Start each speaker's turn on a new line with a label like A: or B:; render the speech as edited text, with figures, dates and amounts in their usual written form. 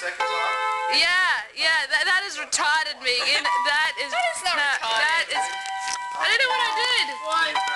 A: seconds off?
B: Yeah, that is retarded, Megan. That is
C: not retarded.
B: I don't know what I did.
C: What?